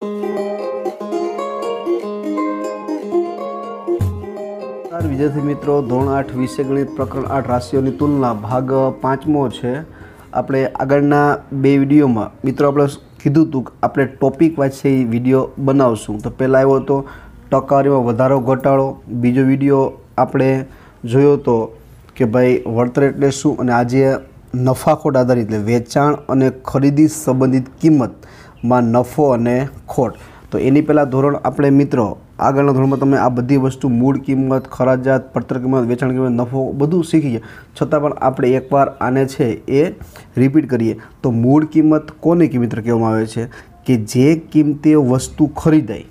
विद्यार्थी मित्रों, धोरण 8 विषय गणित प्रकरण 8 राशिओनी तुलना भाग 5मो है। આપણે આગળના બે વિડીયોમાં મિત્રો આપણે કીધું હતું કે આપણે ટોપિક વાઇઝ છે એ વિડીયો બનાવશું। તો પહેલાં આવ્યો હતો ટકાવારીમાં વધારો ઘટાડો, બીજો વિડીયો આપણે જોયો હતો કે ભાઈ વળતર એટલે શું, અને આજે નફાખોટ આધારિત એટલે વેચાણ અને ખરીદી સંબંધિત કિંમતમાં નફો અને ખોટ। તો એની પહેલાં ધોરણ આપણે મિત્રો આગળના ધોરણમાં તમે આ બધી વસ્તુ મૂળ કિંમત, ખરાજાત, પડતર કિંમત, વેચાણ કિંમત, નફો બધું શીખી ગયા, છતાં પણ આપણે એકવાર આને છે એ રિપીટ કરીએ। તો મૂળ કિંમત કોને મિત્ર કહેવામાં આવે છે કે જે કિંમતે વસ્તુ ખરીદાય,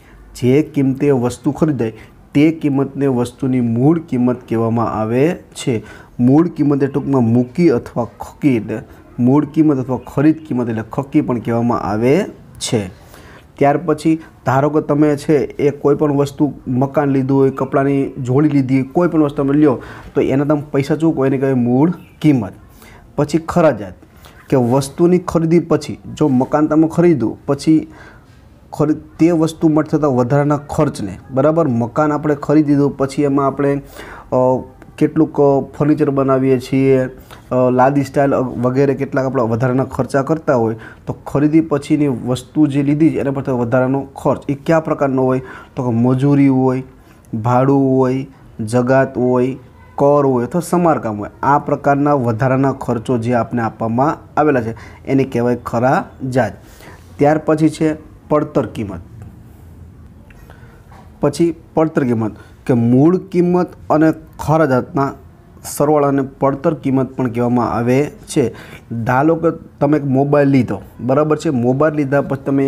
તે કિંમતને વસ્તુની મૂળ કિંમત કહેવામાં આવે છે। મૂળ કિંમત એ ટૂંકમાં મૂકી અથવા ખકી, એટલે મૂળ કિંમત અથવા ખરીદ કિંમત એટલે ખકી પણ કહેવામાં આવે છે। ત્યાર પછી ધારો કે તમે છે એ કોઈપણ વસ્તુ, મકાન લીધું હોય, કપડાની જોડી લીધી હોય, કોઈપણ વસ્તુ તમે લ્યો તો એના તમે પૈસા ચૂકવો એને કહેવાય મૂળ કિંમત। પછી ખરાજાત કે વસ્તુની ખરીદી પછી જો મકાન તમે ખરીદ્યું પછી તે વસ્તુ માટે થતા વધારાના ખર્ચને, બરાબર, મકાન આપણે ખરીદી દીધું પછી એમાં આપણે કેટલુંક ફર્નિચર બનાવીએ છીએ, લાદી સ્ટાઇલ વગેરે કેટલાક આપણે વધારાના ખર્ચા કરતા હોય, તો ખરીદી પછીની વસ્તુ જે લીધી એના પર વધારાનો ખર્ચ એ કયા પ્રકારનો હોય તો કે મજૂરી હોય, ભાડું હોય, જગાત હોય, કર હોય અથવા સમારકામ હોય। આ પ્રકારના વધારાના ખર્ચો જે આપણે આપવામાં આવેલા છે એને કહેવાય ખરાજાત। ત્યાર પછી છે પડતર કિંમત। પછી પડતર કિંમત કે મૂળ કિંમત અને ખરાજાતના સરવાળાને પડતર કિંમત પણ કહેવામાં આવે છે। ધારો કે તમે એક મોબાઈલ લીધો, બરાબર છે, મોબાઈલ લીધા પછી તમે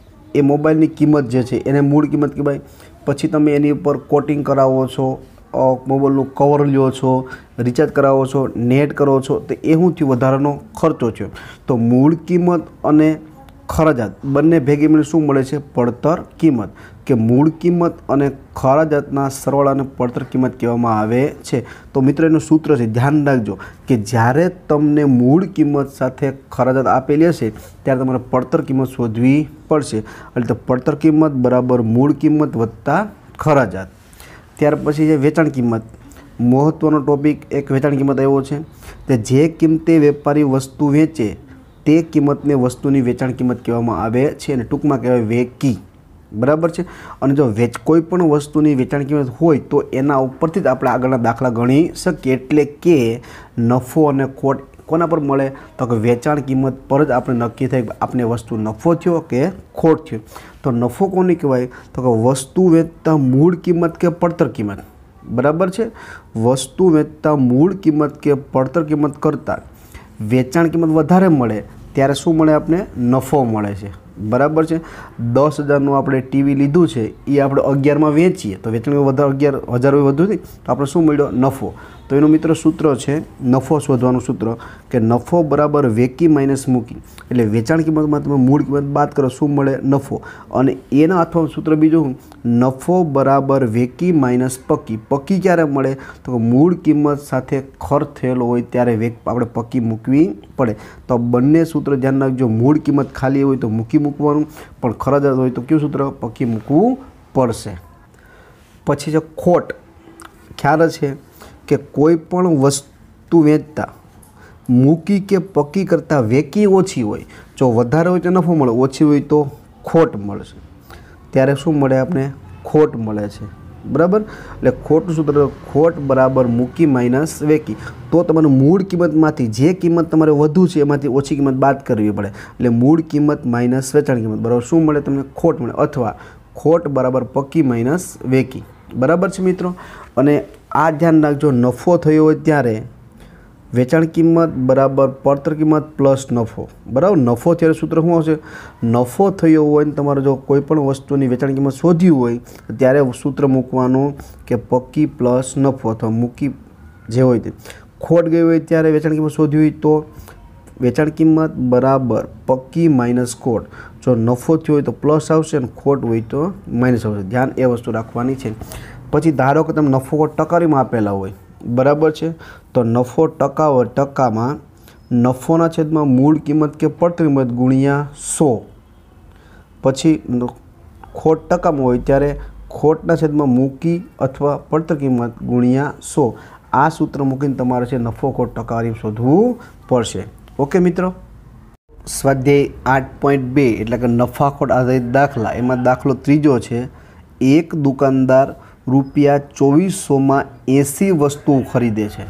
એ મોબાઈલની કિંમત જે છે એને મૂળ કિંમત કહેવાય। પછી તમે એની ઉપર કોટિંગ કરાવો છો, મોબાઈલનું કવર લ્યો છો, રિચાર્જ કરાવો છો, નેટ કરો છો, તો એ શું થયું, વધારાનો ખર્ચો થયો। તો મૂળ કિંમત અને ખરાજાત બંને ભેગી મળીને શું મળે છે, પડતર કિંમત। કે મૂળ કિંમત અને ખરાજાતના સરવાળાને પડતર કિંમત કહેવામાં આવે છે। તો મિત્રો એનું સૂત્ર છે, ધ્યાન રાખજો કે જ્યારે તમને મૂળ કિંમત સાથે ખરાજાત આપેલી હશે ત્યારે તમારે પડતર કિંમત શોધવી પડશે। એટલે પડતર કિંમત બરાબર મૂળ કિંમત વત્તા ખરાજાત। ત્યાર પછી છે વેચાણ કિંમત। મહત્ત્વનો ટોપિક એક વેચાણ કિંમત આવ્યો છે। તે જે કિંમતે વેપારી વસ્તુ વેચે તે કિંમતને વસ્તુની વેચાણ કિંમત કહેવામાં આવે છે, અને ટૂંકમાં કહેવાય વેકી, બરાબર છે। અને જો કોઈ પણ વસ્તુની વેચાણ કિંમત હોય તો એના ઉપરથી જ આપણે આગળના દાખલા ગણી શકીએ। એટલે કે નફો અને ખોટ કોના પર મળે તો કે વેચાણ કિંમત પર જ આપણે નક્કી થાય કે આપણે વસ્તુ નફો થયો કે ખોટ થયો। તો નફો કોને કહેવાય તો કે વસ્તુ વેચતા મૂળ કિંમત કે પડતર કિંમત, બરાબર છે। વસ્તુ વેચતા મૂળ કિંમત કે પડતર કિંમત કરતાં વેચાણ કિંમત વધારે મળે ત્યારે શું મળે, આપણે નફો મળે છે, બરાબર છે। 10,000નું આપણે ટીવી લીધું છે એ આપણે 11માં વેચીએ તો વેચાણ વધારે 11,000 વધુ નહીં તો આપણે શું મળ્યો, નફો। તો એનું મિત્ર સૂત્ર છે નફો શોધવાનું સૂત્ર કે નફો બરાબર વેકી માઇનસ મૂકી, એટલે વેચાણ કિંમતમાં તમે મૂળ કિંમત બાદ કરો શું મળે, નફો। અને એના અથવા સૂત્ર બીજું નફો બરાબર વેકી માઇનસ પક્કી। પક્કી ક્યારે મળે તો કે મૂળ કિંમત સાથે ખર્ચ થયેલો હોય ત્યારે આપણે પક્કી મૂકવી પડે। તો બંને સૂત્ર ધ્યાન રાખજો, મૂળ કિંમત ખાલી હોય તો મૂકી મૂકવાનું, પણ ખરાજાત હોય તો કયું સૂત્ર, પક્કી મૂકવું પડશે। પછી છે ખોટ। ખ્યાલ છે કે કોઈ પણ વસ્તુ વેચતા મૂકી કે પક્કી કરતાં વેકી ઓછી હોય, જો વધારે હોય તો નફો મળે, ઓછી હોય તો ખોટ મળશે, ત્યારે શું મળે, આપણે ખોટ મળે છે, બરાબર। એટલે ખોટનું સૂત્ર ખોટ બરાબર મૂકી માઇનસ વેકી। તો તમારે મૂળ કિંમતમાંથી જે કિંમત તમારે વધુ છે એમાંથી ઓછી કિંમત બાદ કરવી પડે, એટલે મૂળ કિંમત માઇનસ વેચાણ કિંમત બરાબર શું મળે, તમને ખોટ મળે, અથવા ખોટ બરાબર પક્કી માઇનસ વેકી, બરાબર છે મિત્રો। અને આ ધ્યાન રાખજો, નફો થયો હોય ત્યારે વેચાણ કિંમત બરાબર પડતર કિંમત પ્લસ નફો, બરાબર। નફો ત્યારે સૂત્ર શું આવશે, નફો થયો હોય ને તમારે જો કોઈ પણ વસ્તુની વેચાણ કિંમત શોધ્યું હોય ત્યારે સૂત્ર મૂકવાનું કે પક્કી પ્લસ નફો, અથવા મૂકી જે હોય તે। ખોટ ગઈ હોય ત્યારે વેચાણ કિંમત શોધવી હોય તો વેચાણ કિંમત બરાબર પક્કી માઇનસ ખોટ। જો નફો થયો હોય તો પ્લસ આવશે અને ખોટ હોય તો માઇનસ આવશે, ધ્યાન એ વસ્તુ રાખવાની છે। પછી ધારો કે તમે નફો ટકારીમાં આપેલા હોય, બરાબર છે, તો નફો ટકામાં નફોના છેદમાં મૂળ કિંમત કે પડતર કિંમત ગુણ્યા 100, પછી ખોટ ટકામાં હોય ત્યારે ખોટના છેદમાં મૂકી અથવા પડતર કિંમત ગુણ્યા 100 આ સૂત્ર મૂકીને તમારે છે નફો ખોટ ટકાવારી શોધવું પડશે. ઓકે મિત્રો. સ્વાધ્યાય 8.2 એટલે કે નફા ખોટ આધારિત દાખલા. એમાં દાખલો ત્રીજો છે. એક દુકાનદાર રૂપિયા 2400માં 80 વસ્તુઓ ખરીદે છે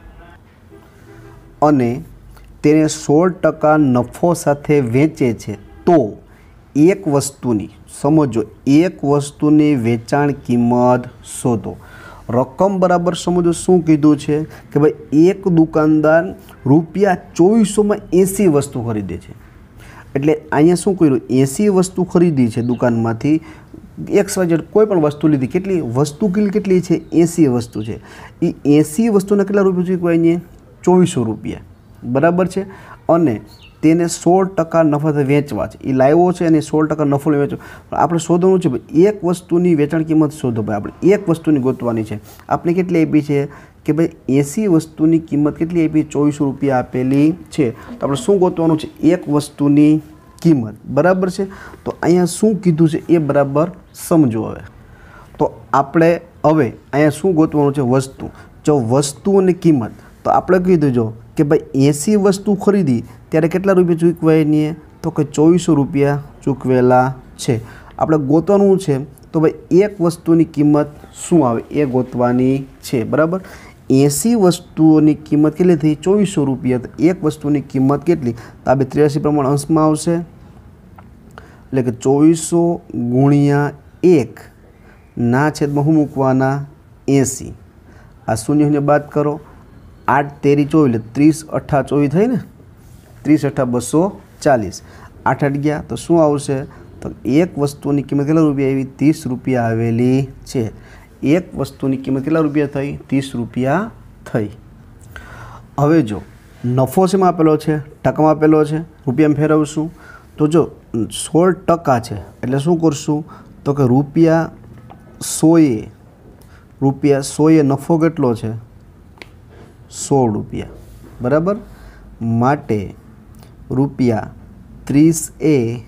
અને તેને 16% નફો સાથે વેચે છે, તો એક વસ્તુની, સમજો, એક વસ્તુની વેચાણ કિંમત શોધો. રકમ બરાબર સમજો શું કીધું છે કે ભાઈ એક દુકાનદાર રૂપિયા 2400માં 80 વસ્તુ ખરીદે છે. એટલે અહીંયા શું કર્યું, 80 વસ્તુ ખરીદી છે દુકાનમાંથી. XYZ કોઈ પણ વસ્તુ લીધી. કેટલી વસ્તુ કેટલી છે? 80 વસ્તુ છે. એ 80 વસ્તુના કેટલા રૂપિયા ચૂકવાય? 2400 રૂપિયા. બરાબર છે. અને તેને 16% નફાથી વેચવા છે. એ લાવ્યો છે અને 16% નફો વેચવો. આપણે શોધવાનું છે ભાઈ એક વસ્તુની વેચાણ કિંમત શોધો. ભાઈ આપણે એક વસ્તુની ગોતવાની છે. આપણે કેટલી આપી છે કે ભાઈ 80 વસ્તુની કિંમત કેટલી આપી? 2400 રૂપિયા આપેલી છે. તો આપણે શું ગોતવાનું છે? એક વસ્તુની કિંમત. બરાબર છે. તો અહીંયા શું કીધું છે એ બરાબર સમજો. હવે તો આપણે હવે અહીંયા શું ગોતવાનું છે? વસ્તુ. જો વસ્તુઓની કિંમત તો આપણે કીધું જો કે ભાઈ 80 વસ્તુ ખરીદી ત્યારે કેટલા રૂપિયા ચૂકવાય? તો કે 2400 રૂપિયા ચૂકવેલા છે. આપણે ગોતવાનું છે તો ભાઈ એક વસ્તુની કિંમત શું આવે એ ગોતવાની છે. બરાબર. 80 વસ્તુઓની કિંમત કેટલી થઈ? 2400 રૂપિયા. તો એક વસ્તુની કિંમત કેટલી? તો આ 83 પ્રમાણે અંશમાં આવશે. એટલે કે 2400 ગુણ્યા 1 ના છેદમાં શું મૂકવાના? 80. આ શૂન્ય બાદ કરો. 8 તેરી 24 એટલે 30 8 24 થઈ ને. 30 8 240. 8 8 ગયા તો શું આવશે? તો એક વસ્તુની કિંમત કેટલા રૂપિયા આવી? 30 રૂપિયા આવેલી છે. એક વસ્તુની કિંમત કેટલા રૂપિયા થઈ? 30 રૂપિયા થઈ. હવે જો નફો શેમાં આપેલો છે? ટકામાં આપેલો છે. રૂપિયામાં ફેરવશું તો જો 16% છે એટલે શું કરશું? તો કે રૂપિયા 100 નફો કેટલો છે? 16 રૂપિયા. બરાબર. માટે રૂપિયા 30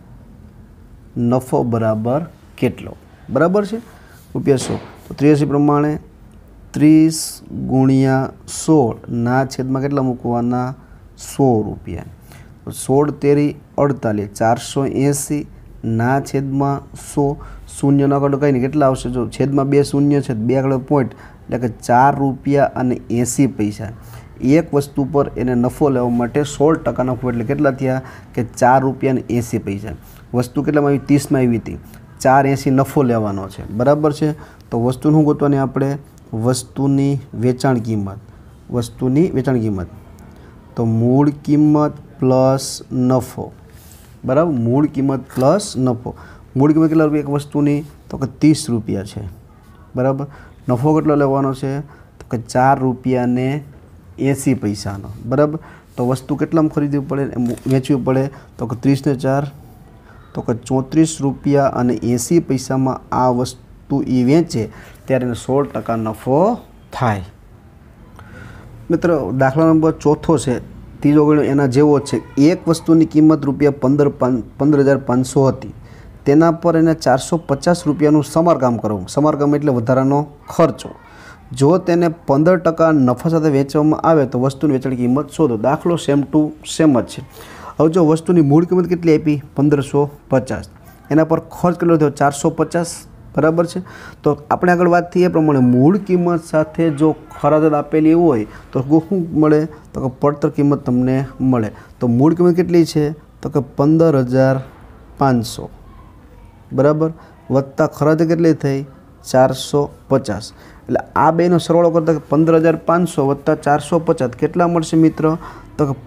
નફો બરાબર કેટલો? બરાબર છે. રૂપિયા 100. તો 83 પ્રમાણે 30 ગુણ્યા 16 ના છેદમાં કેટલા મૂકવાના? 100 રૂપિયા. 16 તેરી 48 480 ના છેદમાં 100. શૂન્ય ના કાઢો કંઈ નહીં. કેટલા આવશે? જો છેદમાં 2 શૂન્ય છે, 2 આગળ પોઈન્ટ એટલે કે 4 રૂપિયા અને 80 પૈસા. એક વસ્તુ પર એને નફો લેવા માટે 16% નફો એટલે કેટલા થયા? કે 4 રૂપિયા અને 80 પૈસા. વસ્તુ કેટલામાં આવી? 30માં આવી હતી. 480 નફો લેવાનો છે. બરાબર છે. તો વસ્તુનું શું ગોતવાની આપણે? વસ્તુની વેચાણ કિંમત. વસ્તુની વેચાણ કિંમત તો મૂળ કિંમત પ્લસ નફો. બરાબર. મૂળ કિંમત પ્લસ નફો. મૂળ કિંમત કેટલા રૂપિયા એક વસ્તુની? તો કે 30 રૂપિયા છે. બરાબર. નફો કેટલો લેવાનો છે? તો કે 4 રૂપિયા ને 80 પૈસાનો. બરાબર. તો વસ્તુ કેટલામાં ખરીદવી પડે? વેચવી પડે? તો કે 30 ને 4 તો કે 34 રૂપિયા અને 80 પૈસામાં આ વસ્તુ એ વેચે ત્યારે એને 16% નફો થાય. મિત્રો દાખલા નંબર 4 છે. ત્રીજો ગણ્યો એના જેવો છે. એક વસ્તુની કિંમત રૂપિયા 15,500 હતી. તેના પર એને 450 રૂપિયાનું સમારકામ કરવું. સમારકામ એટલે વધારાનો ખર્ચો. જો તેને 15% નફા સાથે વેચવામાં આવે તો વસ્તુની વેચાણ કિંમત શોધો. દાખલો સેમ ટુ સેમ જ છે. હવે જો વસ્તુની મૂળ કિંમત કેટલી આપી? 1550. એના પર ખર્ચ કેટલો થયો? 450. બરાબર છે. તો આપણે આગળ વાત થઈ એ પ્રમાણે મૂળ કિંમત સાથે જો ખરાદ આપેલી હોય તો શું મળે? તો કે પડતર કિંમત તમને મળે. તો મૂળ કિંમત કેટલી છે? તો કે 15,500. બરાબર. વત્તા ખરાદ કેટલી થઈ? 450. એટલે આ બેનો સરવાળો કરતાં 15,500 વત્તા 450 કેટલા મળશે મિત્ર? તો કે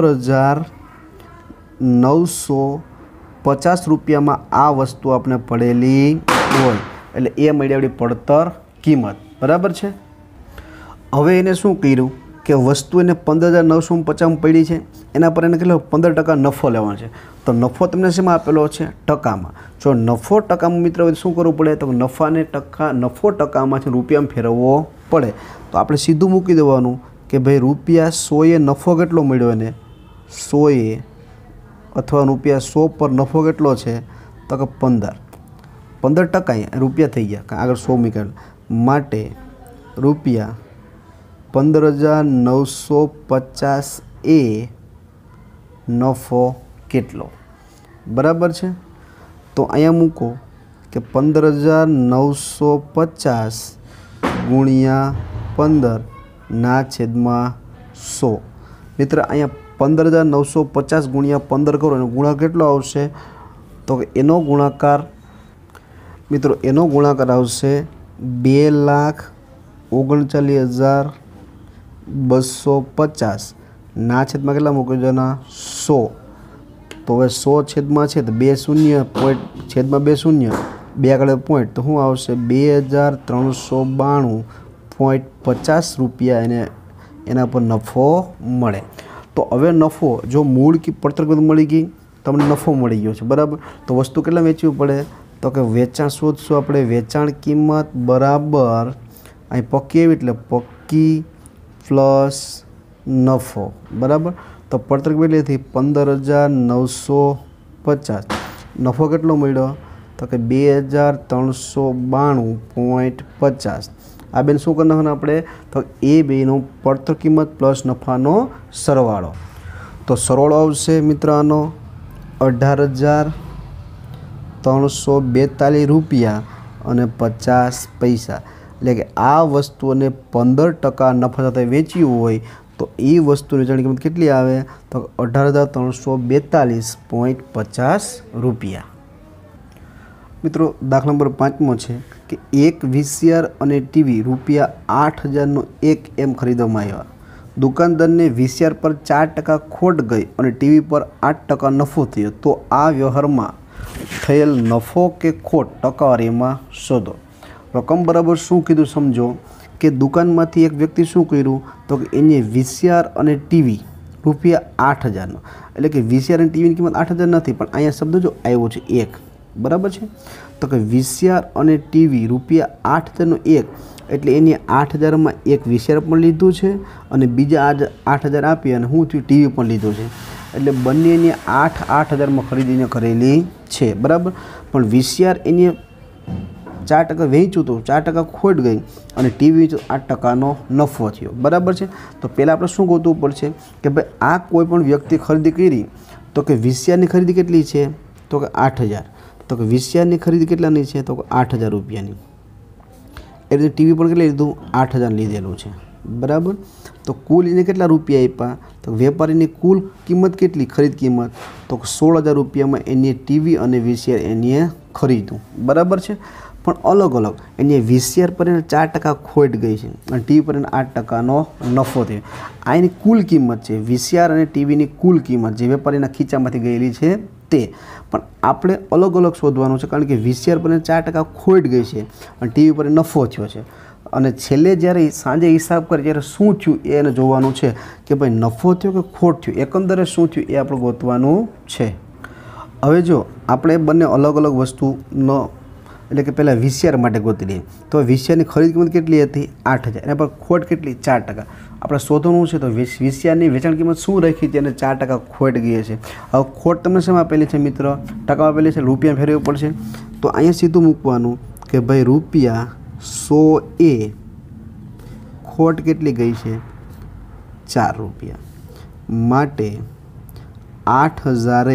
15,950 રૂપિયામાં આ વસ્તુ આપણે પડેલી હોય. એટલે એ મળી આપણી પડતર કિંમત. બરાબર છે. હવે એને શું કર્યું કે વસ્તુ એને 15,950 પડી છે. એના પર એને કેટલો? 15% નફો લેવાનો છે. તો નફો તમને શેમાં આપેલો છે? ટકામાં. જો નફો ટકામાં મિત્ર શું કરવું પડે? તો નફો ટકામાંથી રૂપિયામાં ફેરવવો પડે. તો આપણે સીધું મૂકી દેવાનું કે ભાઈ રૂપિયા 100 નફો કેટલો મળ્યો એને? 100 અથવા રૂપિયા 100 પર નફો કેટલો છે? तो कि 15% रुपया थी गया आगे 100 मीटर माटे रुपया 15,950 ए नफो केटलो बराबर है। तो अँ मूको कि 15,950 गुणिया 15 ना छेदमा 100। मित्र अँ 15,950 गुणिया 15 करो गुणा केटलो आवशे तो एनो गुणाकार मित्रों एनो गुणाकार आवशे 2,39,250 ना छेदमा केटला मूकी दो ना 100। तो हवे 100 छेदमा छे तो 2 शून्य पॉइंट छेदमा 2 शून्य 2 आगे पॉइंट तो शुं आवशे 2,392.50 रुपया एना पर नफो मळे। तो हवे नफो जो मूळ की પડતર કિંમત मळी गई तमने नफो मळी गयो छे बराबर। तो वस्तु केटला वेचवी पड़े तो कि वेचाण शोधशुं आपणे वेचाण किंमत बराबर अहीं पक्की एवी एटले पक्की प्लस नफो बराबर। तो પડતર કેટલી હતી 15,950 नफो કેટલો મળ્યો તો કે 2,392.50। आ बेन शुं करी नाखवानुं आपणे तो ए बेनो પડતર किंमत प्लस नफानो सरवाळो। तो सरवाळो आवशे मित्र आनो 18,342 रुपया અને 50 પૈસા। એટલે કે આ વસ્તુને 15% નફા સાથે વેચવી હોય તો એ વસ્તુની વેચાણ કિંમત કેટલી આવે તો 18,342.50 रुपया। मित्रों दाखला नंबर 5 है कि एक वीसीआर और टीवी रुपया 8,000 एक एम खरीदवामां आव्या। दुकानदार ने वीसीआर पर 4% खोट गई और टीवी पर 8% नफो थयो तो आ व्यवहार में थयेल नफो के खोट टकावारी में शोधो। रकम बराबर शू कीधुं समझो कि दुकान में एक व्यक्ति शू कर्युं तो कि एने वीसीआर और टीवी रुपया 8,000 एटले कि वीसीआर और टीवी की कीमत 8,000 नहीं पण अहींया शब्द जो आव्यो छे एक बराबर है। तो कि वीसीआर और टीवी रुपया 8,000 एक एटले एने 8,000 में एक वीसीआर पण लीधुं छे अने बीजा 8,000 आपी अने हुं थयुं टीवी पण लीधुं छे एटले बंनेने 8,000 में खरीदीने करेली छे बराबर। पण वीसीआर एने 4% वेच्युं तो 4% खोट गई और टीवी वेच्युं 8% नफो थयो बराबर है। तो पहला आपणे शुं गोतवुं पड़शे कि भाई आ कोईपण व्यक्ति खरीदी करी तो कि वीसीआर नी खरीदी केटली छे तो कि 8,000 तो कि वीसीआर नी खरीदी केटलानी छे तो कि 8,000 रुपयानी। ए रीते टीवी पण केटली लीधुं 8,000 लीधेलुं छे बराबर। तो कुल एने केटला रुपया आप्या तो वेपारीनी कुल किंमत केटली खरीद किंमत तो 16,000 रुपया में एने टीवी और वीसीआर एने खरीद्युं बराबर है। पण अलग अलग एने वीसीआर पर 4% खोट गई है और टीवी पर 8% नफो थयो। आ एनी कुल किंमत है वीसीआर और टीवी की कुल किंमत जे वेपारीना खीचामांथी गयेली छे ते। पण आपणे अलग अलग शोधवानुं छे कारण के वीसीआर पर 4% खोट गई है और टीवी पर नफो थयो छे અને છેલ્લે જ્યારે સાંજે હિસાબ કરે ત્યારે શું થયું એને જોવાનું છે કે ભાઈ નફો થયો કે ખોટ થયું એકંદરે શું થયું એ આપણે ગોતવાનું છે। હવે જો આપણે બંને અલગ અલગ વસ્તુ ન એટલે કે પહેલાં વીસીઆર માટે ગોતી લઈએ તો વીસીઆરની ખરીદ કિંમત કેટલી હતી 8,000 એના પર ખોટ કેટલી 4%। આપણે શોધવાનું છે તો વીસીઆરની વેચાણ કિંમત શું રાખી હતી અને 4% ખોટ ગઈ છે। હવે ખોટ તમને શેમાં આપેલી છે મિત્ર ટકામાં આપેલી છે રૂપિયા ફેરવવું પડશે તો અહીંયા સીધું મૂકવાનું કે ભાઈ રૂપિયા 100 ए खोट केटली गई है 4 रुपया माटे 8,000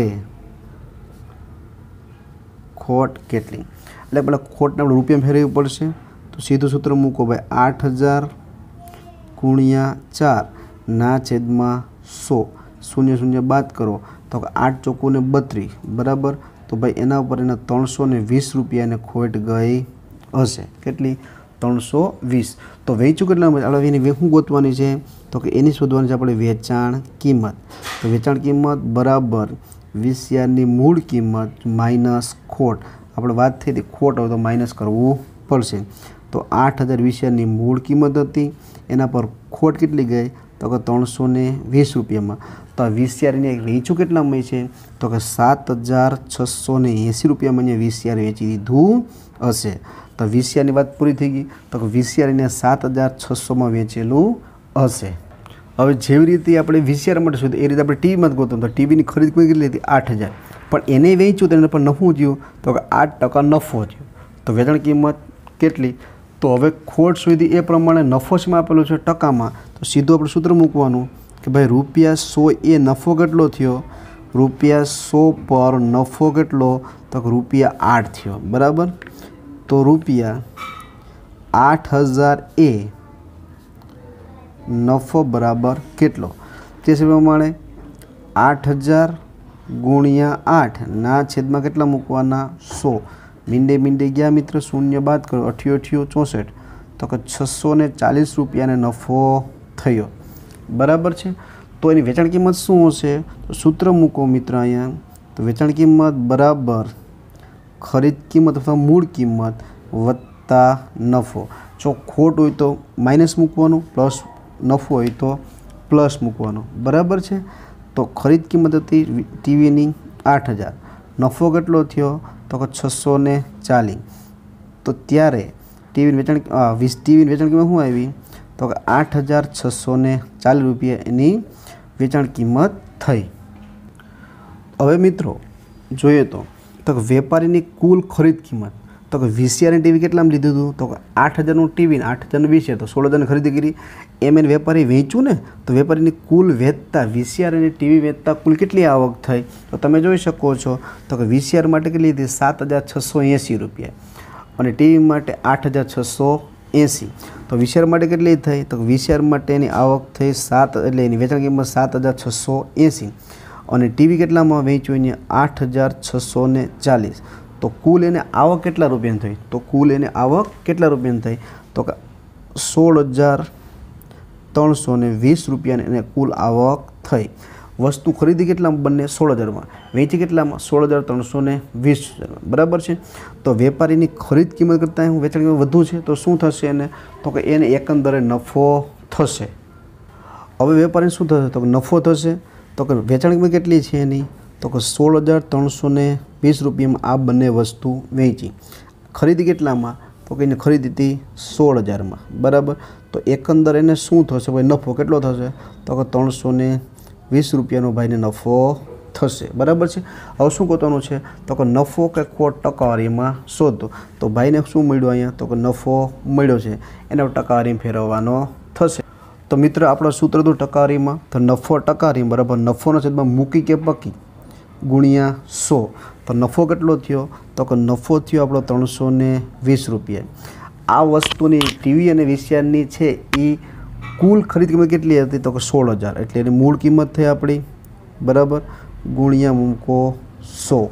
खोट केटली એટલે પેલા ખોટને આપણે રૂપિયા ફેરવવી પડશે તો સીધું સૂત્ર મૂકો ભાઈ 8,000 ગુણ્યા 4 ના છેદમાં 100 શૂન્ય શૂન્ય બાદ કરો તો 8 ચોકુને 32 બરાબર। તો ભાઈ એના ઉપર એના 320 રૂપિયાને ખોટ ગઈ હશે કેટલી 320। तो वेच्युं केटला આપણે શું ગોતવાની છે તો કે એની શોધવાની છે આપણે વેચાણ કિંમત। તો વેચાણ કિંમત બરાબર વીસીઆરની મૂળ કિંમત માઇનસ ખોટ। આપણે વાત થઈ હતી ખોટ હોય તો માઇનસ કરવું પડશે। તો 8,000 વીસીઆરની મૂળ કિંમત હતી એના પર ખોટ કેટલી ગઈ તો કે 320 રૂપિયામાં। તો આ વીસીઆરને વેચ્યું કેટલામાં છે તો કે 7,680 રૂપિયામાં વીસીઆર વેચી દીધું હશે। तो वीसीआर की बात पूरी थी गई तो वीसीआर ने 7,600 में वेचेलू हशे। हवे जेवी रीते आपणे वीसीआर माटे शोधीए ए रीते आपणे टीवी में गोतों तो टीवी की खरीद किंमत केटली हती 8,000 પણ એને વેચ્યું તો એને પર નફો થયું તો કે 8% નફો થયો. તો વેચાણ કિંમત કેટલી? તો હવે ખોટ સુધી એ પ્રમાણે નફો શેમાં આપેલો છે? ટકામાં. તો સીધું આપણે સૂત્ર મૂકવાનું કે ભાઈ ₹100 એ નફો કેટલો થયો? ₹100 પર નફો કેટલો? તો ₹8 થયો. બરાબર. તો ₹8,000 એ નફો બરાબર કેટલો? તે પ્રમાણે 8,000 ગુણ્યા 8 ના છેદમાં કેટલા મૂકવાના? 100. મીંડે ગયા મિત્ર, શૂન્ય બાદ કરો, 88 64. તો કે ₹640 નફો થયો. બરાબર છે. તો એની વેચાણ કિંમત શું હશે? તો સૂત્ર મૂકો મિત્ર અહીંયા. તો વેચાણ કિંમત બરાબર ખરીદ કિંમત અથવા મૂળ કિંમત વત્તા નફો. જો ખોટ હોય તો માઇનસ મૂકવાનું, પ્લસ નફો હોય તો પ્લસ મૂકવાનું. બરાબર છે. તો ખરીદ કિંમત હતી ટીવીની 8,000, નફો કેટલો થયો? તો કે 640. તો ત્યારે ટીવીની વેચાણ કિંમત શું આવી? તો કે ₹8,640 એની વેચાણ કિંમત થઈ. હવે મિત્રો જોઈએ તો વેપારીની કુલ ખરીદ કિંમત, તો કે વીસીઆરની ટીવી કેટલામાં લીધું હતું? તો કે 8,000નું ટીવી ને 8,000નું વીસીઆર, તો 16,000ની ખરીદી કરી. એમ વેપારી વેચ્યું ને, તો વેપારીની કુલ વેચતા વીસીઆર અને ટીવી વેચતા કુલ કેટલી આવક થઈ? તો તમે જોઈ શકો છો. તો કે વીસીઆર માટે કેટલી હતી? ₹7,680 અને ટીવી માટે 8,680. તો વીસીઆર માટે કેટલી થઈ? તો વીસીઆર માટે એની આવક થઈ 7, એટલે એની વેચાણ કિંમત 7,680 અને ટીવી કેટલામાં વેચ્યું? એને 8,640. તો કુલ એને આવક કેટલા રૂપિયાની થઈ? તો કુલ એને આવક કેટલા રૂપિયાની થઈ? તો કે ₹16,320 એને કુલ આવક થઈ. વસ્તુ ખરીદી કેટલામાં? બંને 16,000માં. વેચી કેટલામાં? 16,320. બરાબર છે. તો વેપારીની ખરીદ કિંમત કરતાં વેચાણ કિંમત વધુ છે, તો શું થશે એને? તો કે એને એકંદરે નફો થશે. હવે વેપારીને શું થશે? તો કે નફો થશે. તો કે વેચાણ કિંમત કેટલી છે એની? તો કે 16,320 આ બંને વસ્તુ વેચી. ખરીદી કેટલામાં? તો કે એને ખરીદી હતી 16,000માં. બરાબર. તો એકંદર એને શું થશે ભાઈ? નફો કેટલો થશે? તો કે ₹320 ભાઈને નફો થશે. બરાબર છે. હવે શું ગોતવાનું છે? તો કે નફો કે ખોટ ટકાવારીમાં શોધો. તો ભાઈને શું મળ્યું અહીંયા? તો કે નફો મળ્યો છે, એને ટકાવારીમાં ફેરવવાનો થશે. તો મિત્ર આપણો સૂત્ર હતું ટકાવારીમાં, તો નફો ટકાવારી બરાબર નફોના છેદમાં મૂકી કે પકી ગુણ્યા 100. તો નફો કેટલો થયો? તો કે નફો થયો આપણો ₹320. આ વસ્તુની ટીવી અને વીસીઆરની છે એ કુલ ખરીદ કિંમત કેટલી હતી? તો કે 16,000, એટલે એની મૂળ કિંમત થઈ આપણી. બરાબર. ગુણ્યા મૂકો 100.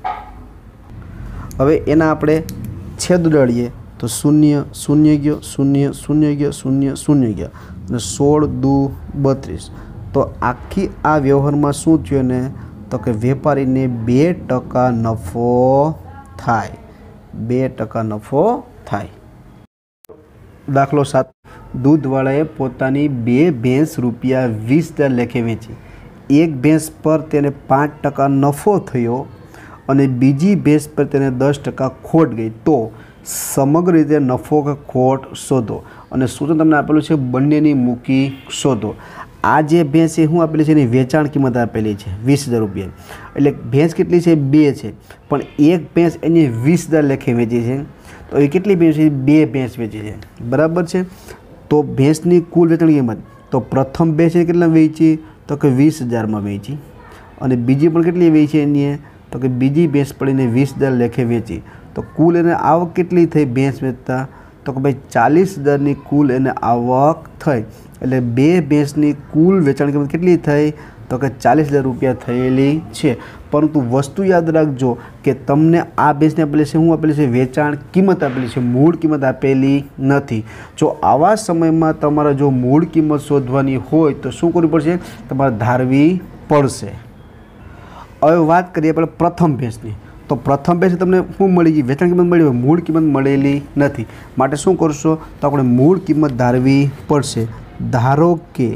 હવે એના આપણે છેદ ઉડાડીએ તો 0 0 ગયો, 0 0 ગયો, 0 0 ગયો અને 16 દુ 32. તો આખી આ વ્યવહારમાં શું થયું ને? તો કે વેપારીને 2% નફો થાય. 2% નફો થાય. દાખલો 7. દૂધવાળાએ પોતાની 2 ભેંસ ₹20,000 લેખે વેચી. એક ભેંસ પર તેને 5% નફો થયો અને બીજી ભેંસ પર તેને 10% ખોટ ગઈ. તો સમગ્ર રીતે નફો કે ખોટ શોધો. અને સૂત્ર તમને આપેલું છે બંનેની મૂકી શોધો. આ જે ભેંસ એ શું આપેલી છે? એની વેચાણ કિંમત આપેલી છે ₹20,000. એટલે ભેંસ કેટલી છે? 2 છે, પણ એક ભેંસ એની 20,000 લેખે વેચી છે. તો એ કેટલી ભેંસ છે? 2 ભેંસ વેચી છે. બરાબર છે. તો ભેંસની કુલ વેચાણ કિંમત, તો પ્રથમ ભેંસ કેટલા વેચી? તો કે 20,000માં વેચી. અને બીજી પણ કેટલી વેચી એની? તો કે બીજી ભેંસ પડીને 20,000 લેખે વેચી. તો કુલ એને આવક કેટલી થઈ ભેંસ વેચતા? તો કે ભાઈ 40,000ની કુલ એને આવક થઈ. એટલે 2 ભેંસની કુલ વેચાણ કિંમત કેટલી થઈ? તો કે ₹40,000 થયેલી છે. પરંતુ વસ્તુ યાદ રાખજો કે તમને આ ભેંસને આપેલી છે શું આપેલી છે? વેચાણ કિંમત આપેલી છે, મૂળ કિંમત આપેલી નથી. જો આવા સમયમાં તમારે જો મૂળ કિંમત શોધવાની હોય તો શું કરવું પડશે? તમારે ધારવી પડશે. હવે વાત કરીએ આપણે પ્રથમ ભેંસની. તો પ્રથમ ભેંસ તમને શું મળી ગઈ? વેચાણ કિંમત મળી હોય, મૂળ કિંમત મળેલી નથી. માટે શું કરશો? તો આપણે મૂળ કિંમત ધારવી પડશે. ધારો કે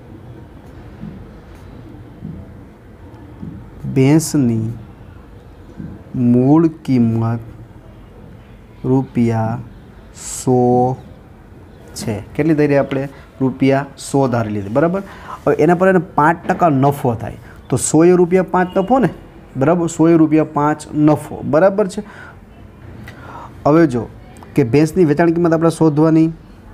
ભેંસની મૂળ કિંમત ₹100 છે. કેટલી ધારી આપણે? ₹100 ધારી લીધી. બરાબર. હવે એના પર એને 5% નફો થાય. તો ₹100 5 નફો ને? बराबर 100 रुपया 5 नफो बराबर है। हवे जो कि भैंसनी वेचाण किंमत आपणे शोधवानी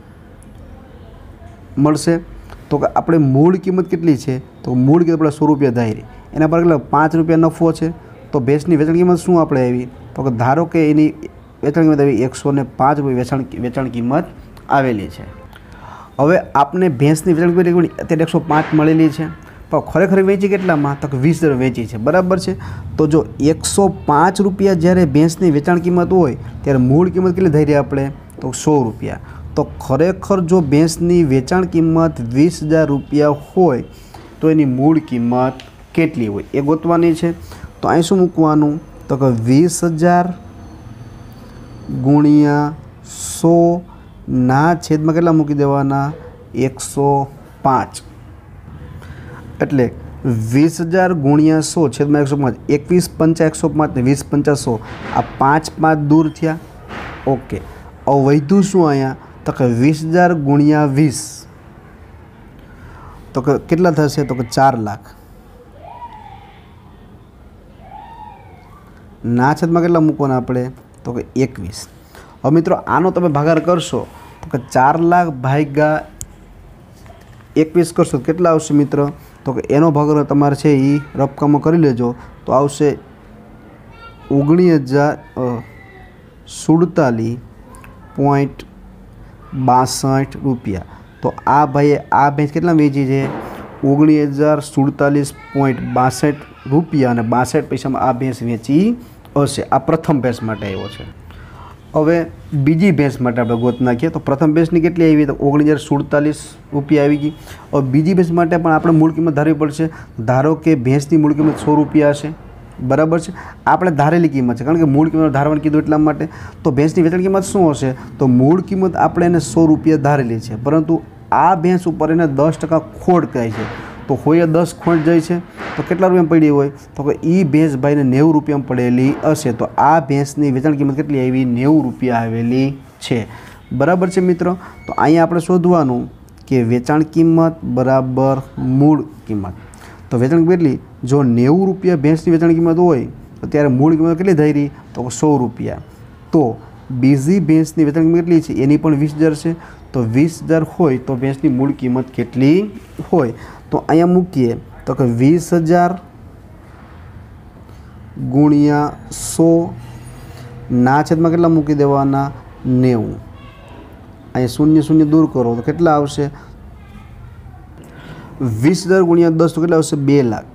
मळशे तो कि आपणे मूळ किंमत केटली छे तो मूळ किंमत आपणे 100 रुपया धारी एना पर કેટલા 5 रुपया नफो है तो भैंसनी वेचाण किंमत शुं आपणे आवी तो कि धारो कि एनी वेचाण किंमत आवी 105 रुपया वेचाण किंमत आवेली है। हवे आपने भैंसनी वेचाण किंमत अत्यारे 105 मळेली है पर खरेखर वेची केटलामां तो 20,000 वेची है बराबर है। तो जो 105 रुपया ज्यारे भैंसनी वेचाण किंमत होय त्यारे मूळ किंमत केटली धारी आपणे तो 100 रुपया। तो खरेखर जो भैंसनी वेचाण किंमत 20,000 रुपया होय तो एनी मूळ किंमत केटली होय ए गोतवानी छे। तो અહીં શું મૂકવાનું તો કે 20,000 ગુણ્યા 100 ના છેદમાં કેટલા મૂકી દેવાના 105 એટલે 20,000 ગુણ્યા 100 છેદમાં 105 21 पंचा 105 ને 20 पंचा 100 आ 5 दूर थया। ओके अब वैधु શું અહીંયા तो कि 20,000 गुण્યા 20 तो कि કેટલા થશે તો કે 4 लाख ना छेदमां केटला मूकवाना आपणे तो कि 21। हवे मित्रों आनो तमे भागाकार करशो तो कि 4 लाख भाग्या 21 करशो तो केटला आवशे मित्र तो कि एनो भागाकार तमारे छे ई रफकामो करी लेजो तो आवशे 19,047.62 रुपया। तो आ भाई आ भैंस केटला वेची छे 19,047.62 रुपया और 62 पैसा में आ भैंस वेची हशे। आ प्रथम भैंस माटे आव्यो छे। हवे बीजी भैंस माटे आपणे गोत नाखीए तो प्रथम भैंसनी केटली आवी तो 19,047 रुपया आवी गई। और बीजी भैंस माटे पण आपणे मूळ किंमत धारवी पड़शे। धारो कि भैंसनी मूळ किंमत 100 रुपया हशे बराबर है। आपणे धारेली किंमत है कारण कि मूळ किंमत धारवानी कीधुं एटला माटे तो भैंसनी वेचाण किंमत शुं हशे तो मूळ किंमत आपणे एने 100 रुपया धारेली है परंतु आ भैंस उपर एने 10% खोट कहे छे तो होय 10 खोट जाय छे तो केटला रुपया पड़ी होय तो कि ई भैंस भाई ने 90 रुपया में पड़ेली हशे। तो आ भैंसनी वेचाण किंमत केटली आवी 90 रुपया आवेली छे बराबर है मित्रों। तो अहींया आपणे शोधवानुं कि वेचाण किंमत बराबर मूळ किंमत तो वेचाण किंमत केटली जो 90 रुपया भैंसनी वेचाण किंमत होय तो त्यारे मूळ किंमत केटली धारी तो 100 रुपया। तो बीजी भैंसनी वेचाण किंमत केटली छे एनी पण 20,000 छे तो 20,000 होय तो भैंसनी मूळ किंमत केटली होय तो अहींया मूकीए तो कि 20,000 गुण્યા 100 ना छेदमां केटला मूकी देवाना 90 अहीं 0 दूर करो तो केटला आवशे 20,000 गुण્યા 10 तो केटला आवशे 2 लाख।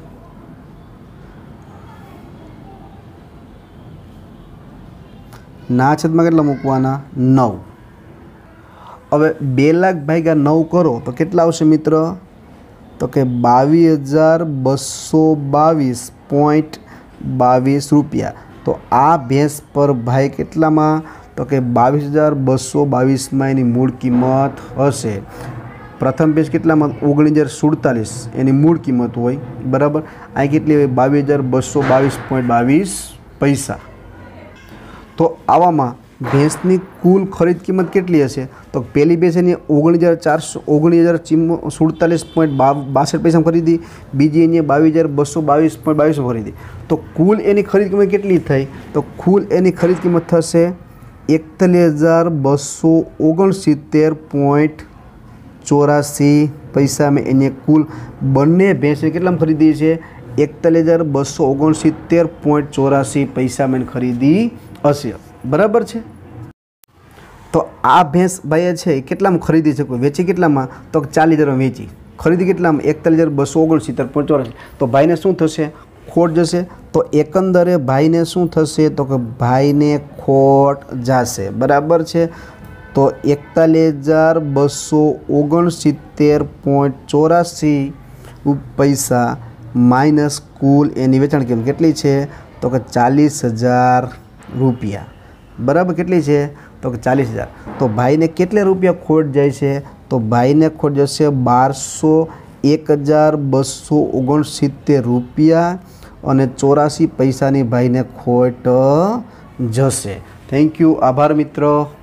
ना छेदमां केटला मूकवाना 9। हवे 2 लाख भाग्या 9 करो तो केटला आवशे मित्र तो कि 22,222.22 रुपया। तो आ भैंस पर भाई केटलामां तो कि 22,222 में एनी मूळ किंमत हशे। प्रथम भैंस केटलामां 19,047 एनी मूळ किंमत होय बराबर। आ केटली होय 22,222.22 पैसा। तो आवामां भैंसनी कुल खरीद किंमत केटली हशे तो पहली भैंस एनी 19,047.62 पैसा में खरीदी बीजी एनी 22,222.22 में खरीदी। तो कुल एनी खरीद किंमत केटली थई तो कुल एनी खरीद किंमत थशे 41,269.84 पैसा में एने कुल बंने भैंस केटला में खरीदी छे 41,269.84 पैसा में खरीदी हशे बराबर है। तो आ भैंस भाई है केटला में खरीदी है कोई वेची केटला में तो 40,000 में वेची खरीदी केटला में 41,269.84 तो भाई ने शू थशे खोट जशे तो एकंदरे भाई ने शू थशे तो कि भाई ने खोट जाशे बराबर है। तो 41,269.84 पैसा माइनस कुल एनी वेचाण किंमत केटली छे तो कि 40,000 रुपया बराबर केटली छे तो कि 40,000। तो भाई ने केटले रुपया खोट जाय छे तो भाई ने खोट जशे 1,269 रुपया और 84 पैसा भाई ने खोट जशे। थैंक यू आभार मित्रों।